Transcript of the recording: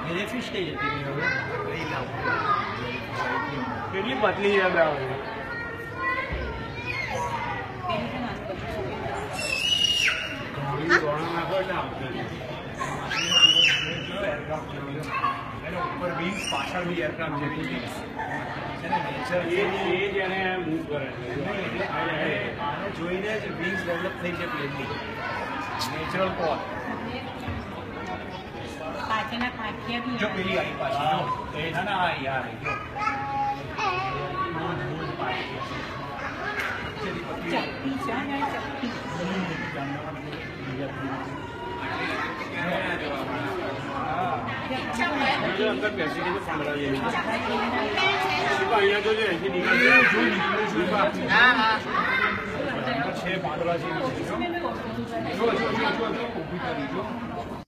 मेरे फिश के जाती नहीं हो वही लाओ कितनी पतली है मैं ऊपर विंग्स पाछળ भी एयरक्राफ्ट જેવી છે ને નેચર એ જેને મૂવ કરે છે આને જોઈને જ વિંગ્સ ડેવલપ થઈ છે પ્લેનની નેચરલ કોલ પાછળના પાંખિયા બી જો પેલી આવી પાછી જો એ છે ને આ યાર જો ચપટી છે ને ચપટી अंदर पैसे के तो पंद्रह ये અહીંયા તો જે અહીંથી નીકળે હા હા 6 પાંદડા છે જો ઊભી કરી જો